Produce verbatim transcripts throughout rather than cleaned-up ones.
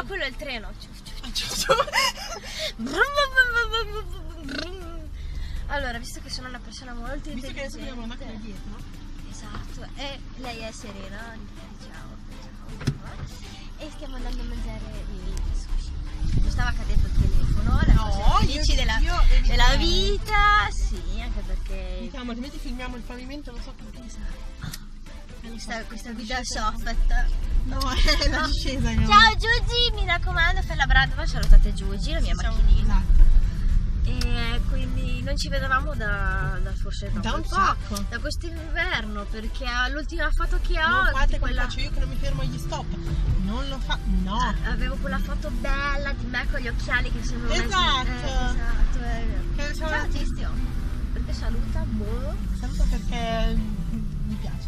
no, quello è il treno. Allora, visto che sono una persona molto visto intelligente, che adesso abbiamo una macchina dietro, esatto, e lei è Serena, ciao, ciao, e stiamo andando a mangiare il sushi. Mi stava cadendo il telefono, le no, cose felici io, della, io della vita, sì, anche perché diciamo, altrimenti filmiamo il pavimento, non so come questa, questa guida soffit. No, è la discesa. No. Ciao Giugi, mi raccomando, fai la brava, salutate Giugi, la mia Ciao, macchinina. esatto. E quindi non ci vedevamo da, da forse da un po', sacco, da questo inverno, perché l'ultima foto che ho, non fate come quella... faccio io che non mi fermo agli stop, non lo fa, no, avevo quella foto bella di me con gli occhiali che sembrano esatto, eh, esatto eh. Che Ciao Tistio, perché saluta, boh. saluta perché mi piace.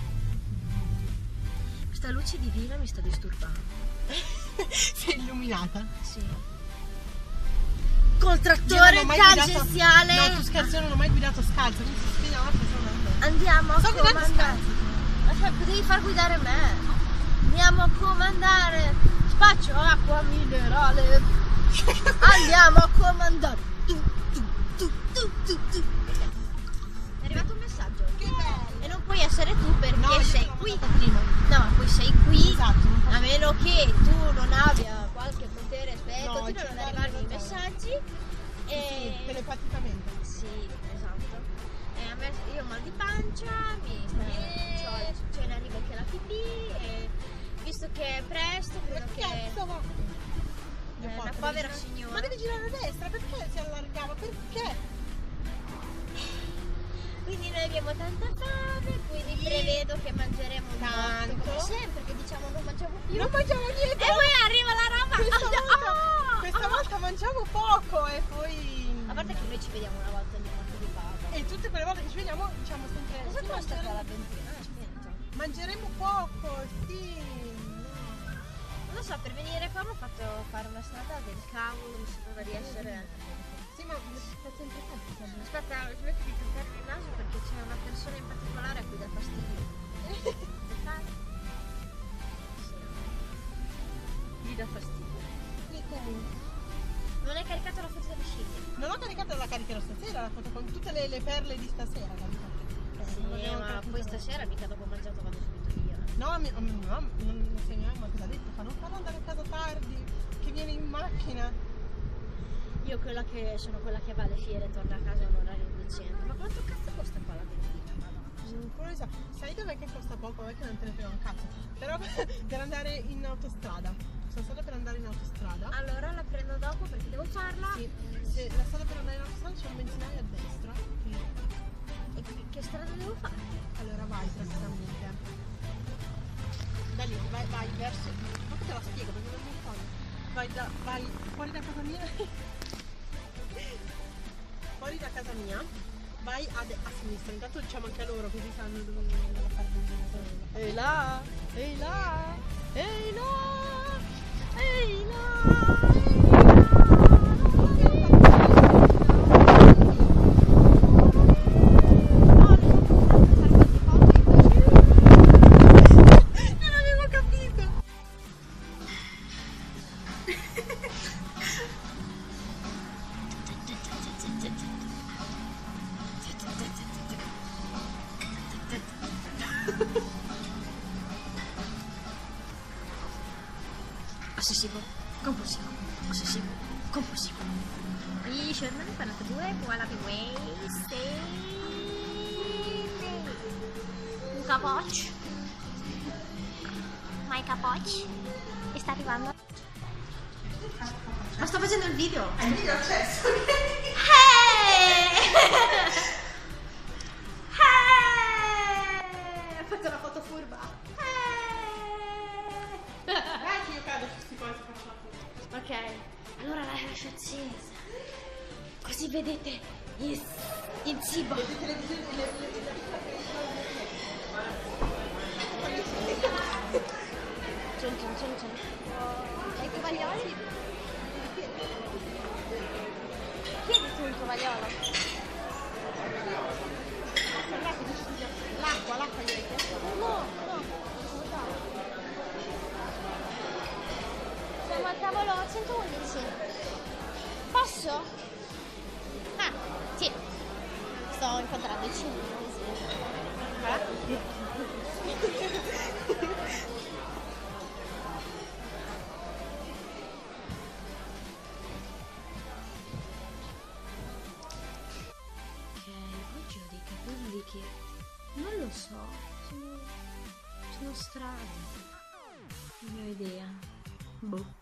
Questa luce divina mi sta disturbando. Sei illuminata? Sì. Col trattore tangenziale. No, tu scherzi, io non ho mai guidato scalzo, quindi si spiega una persona. Andiamo a so comandare. Ma devi far guidare me. Andiamo a comandare. Spaccio acqua minerale. Andiamo a comandare. Tu, tu, tu, tu, tu, tu. È arrivato un messaggio. Che bello. E non puoi essere tu perché no, sei qui. Prima. No, ma poi sei qui. Esatto, a meno che tu non abbia qualche potere aspetto, no, ti non arrivare i messaggi. Sì, E... sì, telepaticamente. Sì, esatto. E a me, io ho mal di pancia, mi sta, Eh. cioè ne arriva anche la pipì e visto che è presto credo Ma che cazzo va? è Io una porto, povera devi girare- signora. Ma devi girare a destra, perché si allargava? Perché? Quindi noi abbiamo tanta fame, quindi Sì. prevedo che mangeremo un Tanto. botto, come sempre, che diciamo non mangiamo più. Non mangiamo niente! E poi arriva la roba. Questa volta, Ah! questa Ah! volta mangiamo poco e poi... A parte che noi ci vediamo una volta ogni tanto di papa. E tutte quelle volte che ci vediamo diciamo sempre... Cosa sì, costa qua la mangeremo- benzina? Ah, spento. Mangeremo poco, sì. Non lo so, per venire qua mi ho fatto fare una strada del cavolo, mi sembrava di essere... Sì, ma sta sempre qua. Aspetta, smetti di toccare il naso perché c'è una persona in particolare a cui dà fastidio. Toccare? Sì. Gli dà fastidio. Sì, comunque. Non hai caricato la foto delle scimmie? Non ho caricato la caricherò stasera, la foto con tutte le, le perle di stasera. Sì, non abbiamo ma ancora poi finito. stasera mica dopo mangiato vado subito via. No, mi, no, non sei neanche ma cosa ha detto? Fa non farlo andare a casa tardi, che viene in macchina. Io quella che sono quella che va alle fiere e torna a casa a un orario decente. Ma quanto cazzo costa qua la benzina? Madonna. Mm, so. Sai dov'è che costa poco? È che non te ne frega un cazzo. Però per andare in autostrada. Sono stata per andare in autostrada. Allora la prendo dopo perché devo farla. Sì, se la strada per andare in autostrada c'è un benzinaio a destra. Sì. E che, che strada devo fare? Allora vai tranquillamente. Da lì, vai, vai verso. Ma che te la spiego perché non mi ricordo. Vai da. vai fuori da casa mia. Fuori da casa mia. Vai a, a sinistra, intanto diciamo anche a loro così sanno dove andare a fare benzina. Ehi là, ehi là, ehi là, ehi là. Non avevo capito. Ossessivo, compulsivo, ossessivo, compulsivo. I Sherman quarantadue, buona di queste. Un capoccio. My capoccio. E sta arrivando. Ma sto facendo il video. È il video accesso. Hey! Hey! Ho fatto una foto furba. Hey! Dai che io cado su questi poi si faccio la foto. Ok, allora la lascio accesa. Così vedete il, il cibo. Vedete le visioni le, le, le, Cion cion cion cion. E i tovaglioli? Chiedi tu il tovagliolo. l'acqua, l'acqua gli hai chiesto? No, no. Siamo sto incontrando i cinesi. Eh? Oggi ho dei capelli che non lo so, sono, sono strani, non ne ho idea. Boh.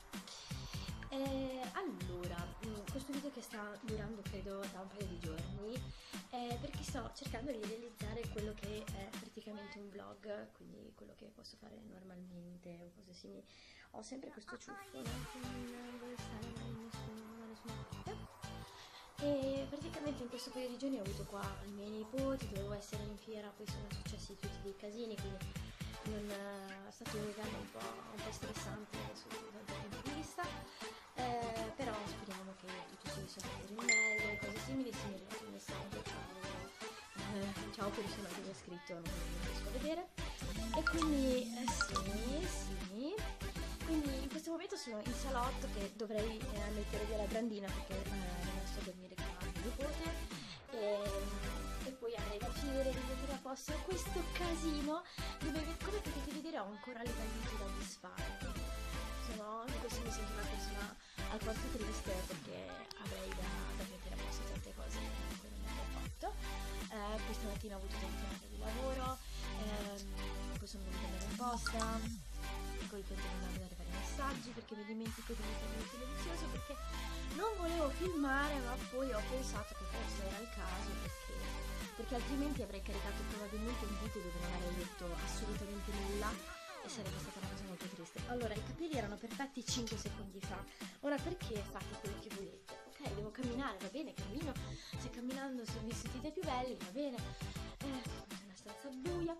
Eh, allora, questo video che sta durando credo da un paio di giorni è perché sto cercando di realizzare quello che è praticamente un vlog, quindi quello che posso fare normalmente o cose simili. Ho sempre questo ciuffo, no? Non vuole stare da nessuna, da nessuna parte. E praticamente in questo paio di giorni ho avuto qua i miei nipoti, dovevo essere in fiera, poi sono successi tutti dei casini, quindi non, è stato un weekend un po', un po' stressante su, dal punto di vista, eh, però speriamo che tutto si risolva per il meglio e cose simili. Si mi è arrivato un messaggio, ciao, eh, ciao per sono che mi ha scritto, non, non riesco a vedere, e quindi eh, sì, sì. Quindi in questo momento sono in salotto che dovrei eh, mettere via la brandina perché eh, sto a dormire con la mia nipote e, e poi avrei da finire di mettere a posto questo casino dove, come potete vedere, ho ancora le valigie da disfare. Sono, in questo mi sento una persona alquanto triste perché avrei da, da mettere a posto tante cose che ancora non ho fatto. Eh, questa mattina ho avuto tante giornate di lavoro, ehm, poi sono venuta andare in posta. Poi continuano ad arrivare messaggi perché mi dimentico di mettere il silenzioso perché non volevo filmare, ma poi ho pensato che forse era il caso perché, perché altrimenti avrei caricato probabilmente un video dove non avrei detto assolutamente nulla e sarebbe stata una cosa molto triste. Allora, i capelli erano perfetti cinque secondi fa, ora perché fate quello che volete? Ok, devo camminare, va bene, cammino, se camminando se vi sentite più belli, va bene, eh, è una stanza buia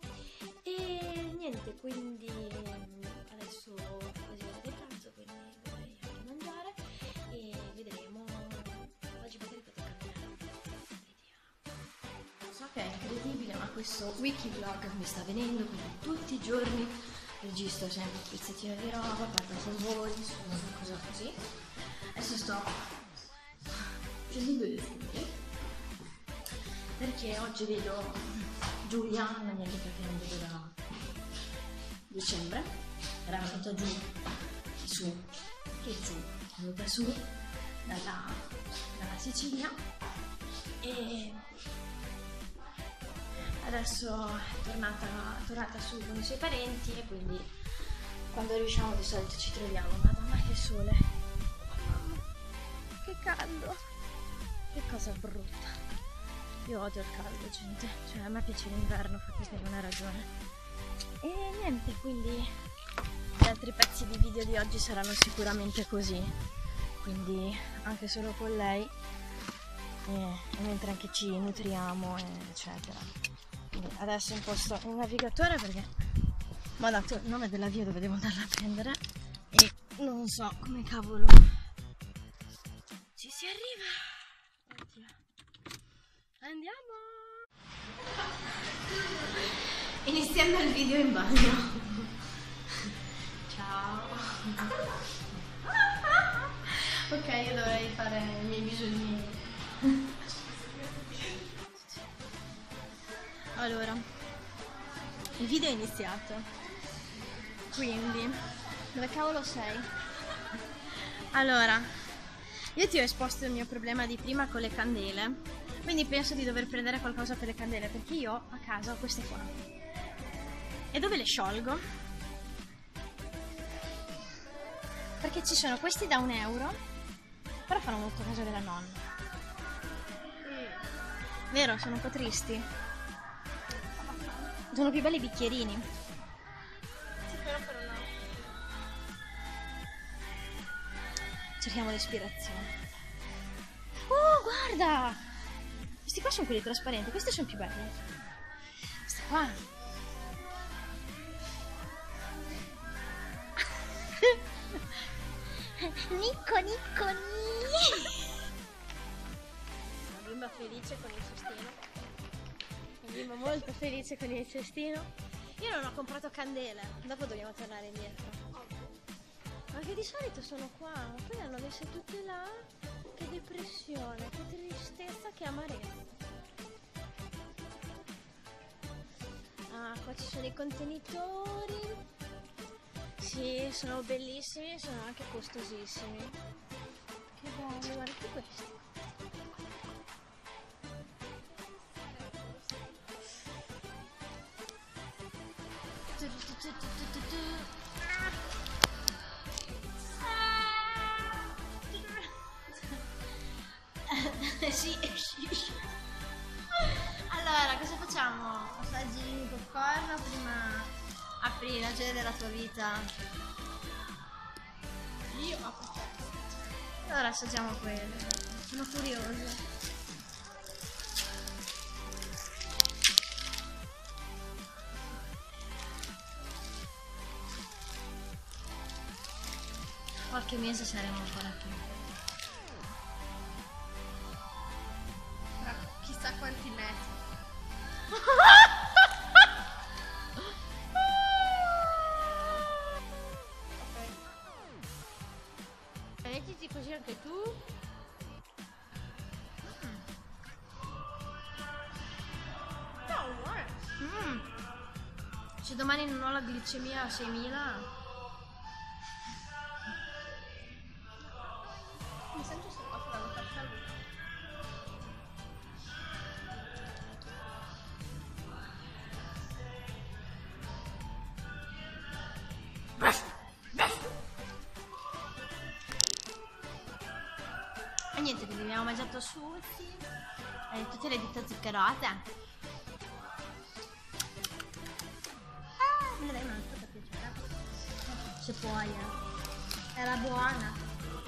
e niente, quindi adesso quasi ora del pranzo, quindi dovrei anche mangiare e vedremo. Oggi magari potrò camminare. Vediamo. So che è incredibile, ma questo wiki vlog mi sta venendo, quindi tutti i giorni registro sempre un pezzettino di roba, parlo con voi, su una cosa così. Adesso sto prendendo le foglie perché oggi vedo Giulia, ma niente perché non vedo da dicembre. Era venuta giù, su, che giù, è venuta su dalla, dalla Sicilia e adesso è tornata, tornata su con i suoi parenti e quindi quando riusciamo di solito ci troviamo. Madonna che sole, mamma, che caldo, che cosa brutta. Io odio il caldo, gente, cioè a me piace l'inverno, forse per una ragione. E niente, quindi gli altri pezzi di video di oggi saranno sicuramente così, quindi anche solo con lei e, e mentre anche ci nutriamo eccetera. Quindi adesso imposto il navigatore perché mi ha dato il nome della via dove devo andarla a prendere e non so come cavolo ci si arriva. Oddio. Andiamo! Iniziando il video in bagno. Ciao. Ok, io dovrei fare i miei bisogni. Allora, il video è iniziato. Quindi, dove cavolo sei? Allora, io ti ho esposto il mio problema di prima con le candele. Quindi penso di dover prendere qualcosa per le candele perché io a casa ho queste qua. E dove le sciolgo? Perché ci sono questi da un euro, però fanno molto caso della nonna. Vero, sono un po' tristi. Sono più belli i bicchierini. Sì, però per una... Cerchiamo l'ispirazione. Oh, guarda! Questi qua sono quelli trasparenti, questi sono più belli. Questi qua. Nicco, nicco, nicco. Una bimba felice con il cestino. Una bimba molto felice con il cestino. Io non ho comprato candele, dopo dobbiamo tornare indietro. Ma che di solito sono qua, poi le hanno messe tutte là. Che depressione, che tristezza, che amarezza. qua ci sono i contenitori. Sì, sono bellissimi e sono anche costosissimi. Che belli, guardate questi. Sì, sì. Allora, cosa facciamo? Assaggi il popcorn o prima apri la gioia della tua vita? Io apro te. Allora assaggiamo quello. Sono curiosa. Qualche mese saremo ancora qui. Tra chissà quanti metri. Mettiti così anche tu. No, guarda. Mm. Se domani non ho la glicemia a seimila. Mi sento sotto dalla tartaruga. E niente, quindi abbiamo mangiato sushi e tutte le dita zuccherate. Ah, me ne dai un altro per piacere? Se puoi, eh. Era buona.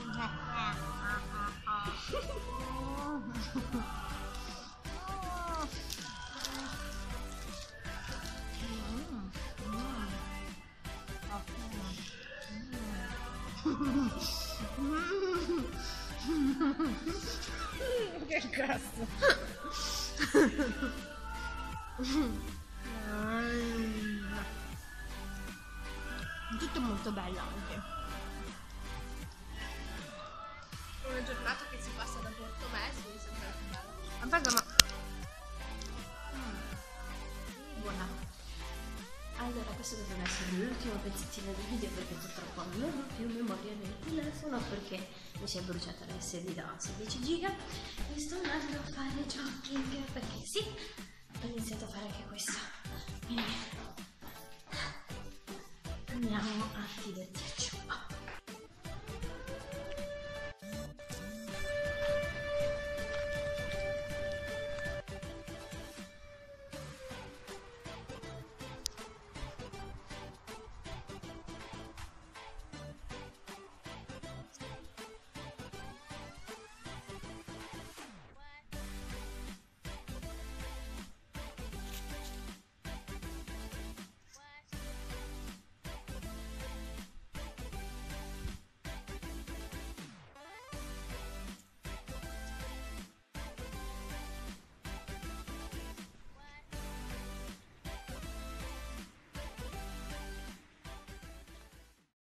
Che cazzo. Tutto molto bello anche. Una giornata che si passa da otto mesi mi sembra più bella. Aspetta, ma mm. Buona. Allora, questo dovrebbe essere l'ultimo pezzettino di video perché purtroppo non ho più memoria nel telefono perché mi si è bruciata l'esse di da sedici giga e sto andando a fare jogging perché sì,